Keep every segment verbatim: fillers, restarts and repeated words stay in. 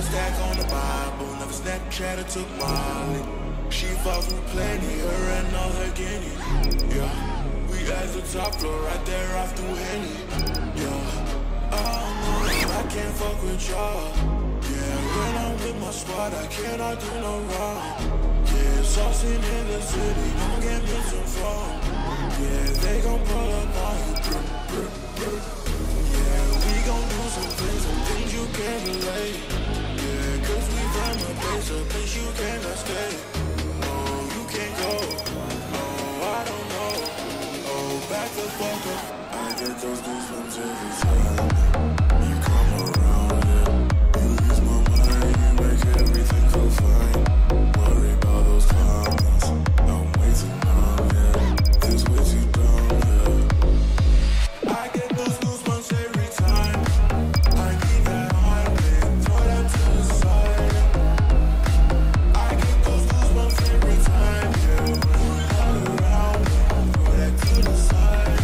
stack on the Bible, never Snapchat or took Molly. She fought through plenty, her and all her guineas. Yeah, we at the top floor, right there off through Henny. Yeah, oh no, I can't fuck with y'all. Yeah, when I'm with my squad, I cannot do no wrong. Yeah, saucing in the city, don't get misinformed. Yeah, they gon' pull up on you. Yeah, we gon' do some things, some things you can't relate. Yeah, cause we from a place, a place you cannot stay. Oh, you can't go. Oh, I don't know. Oh, back the fuck up. I get those goosebumps every time you come around, yeah. You ease my mind, you make everything feel fine. Worry about those comments, I'm way too numb, yeah. This way too dumb, yeah. I get those goosebumps every time. I need that high man, throw that to the side. I get those goosebumps every time, yeah. When we all around, throw that to the side.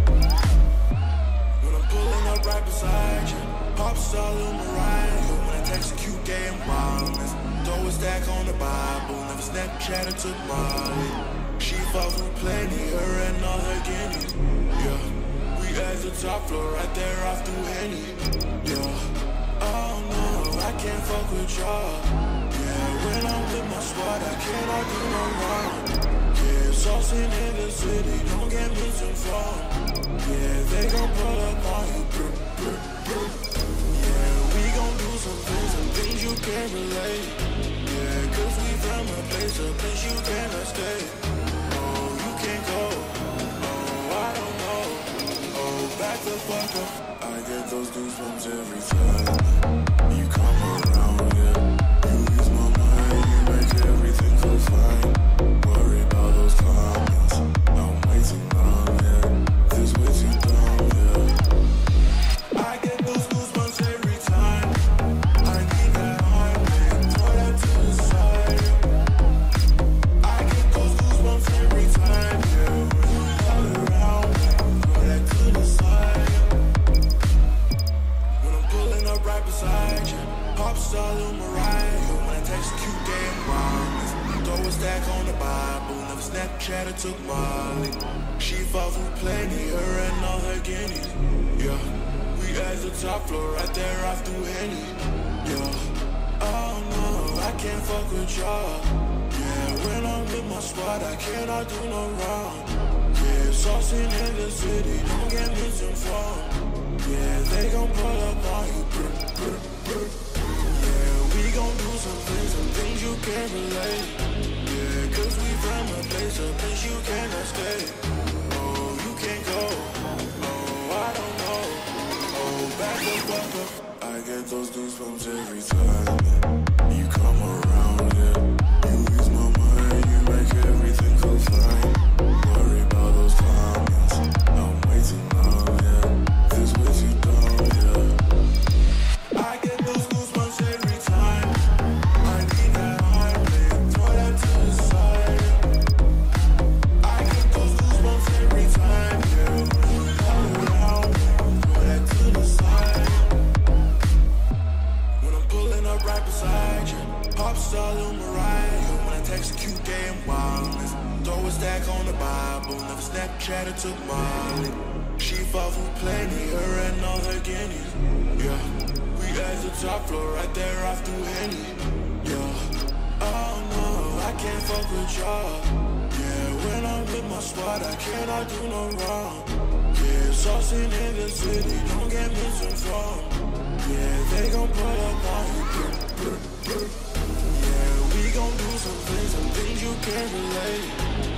When I'm pulling up right beside you, pop star Lil Mariah. When I text a cute gay and wildness, throw a stack on the Bible, never Snapchat or took Molly. She fought through plenty, her and all her guineas. Yeah, we at the top floor, right there off through Henny. Yeah, oh no, I can't fuck with y'all. Yeah, when I'm with my squad, I cannot do no wrong. Yeah, saucing in the city, don't get misinformed. Yeah, they gon' pull up on you. Yeah, we gon' do some things, some things you can't relate. Yeah, cause we from a place, a place you cannot stay. Oh, you can't go. Oh, I don't know. Oh, back the fuck up. I get those goosebumps every time you come around, yeah. You ease my mind, you make everything feel fine. Worry about those comments, I'm way too numb, yeah. This way too dumb, yeah. I get those goosebumps every time. I need that high man, throw that to the side. I get those goosebumps every time, yeah. When we all around, throw that to the side. When I'm pulling up right beside you, pop star Lil Mariah. When I text a cute gay and wildness, throw a stack on the Bible, never Snapchat or took Molly. She fought through plenty, her and all her guineas. Yeah, we at the top floor, right there off through Henny. Yeah, oh no, I can't fuck with y'all. Yeah, when I'm with my squad, I cannot do no wrong. Yeah, saucing in the city, don't get misinformed. Yeah, they gon' pull up on you. Yeah, we gon' do some things, some things you can't relate. Yeah, cause we from a place, a place you cannot stay. Oh, you can't go. Oh, I don't know. Oh, back the fuck up. I get those goosebumps every time you come around, yeah. You ease my mind, you make everything feel fine. Worry about those comments, I'm way too numb, yeah. This way too dumb, yeah. I get those goosebumps every time. I need that high man, throw that to the side. I get those goosebumps every time, yeah. When we all around, throw that to the side. When I'm pulling up right beside you, pop star Lil Mariah. When I text a cute gay and wildness, throw a stack on the Bible, never Snapchat or took Molly. She fought through plenty, her and all her guineas. Yeah, we at the top floor, right there off through Henny. Yeah, oh no, I can't fuck with y'all. Yeah, when I'm with my squad, I cannot do no wrong. Yeah, saucing in the city, don't get misinformed. Yeah, they gon' pull up on you. Yeah, we gon' do some things, some things you can't relate.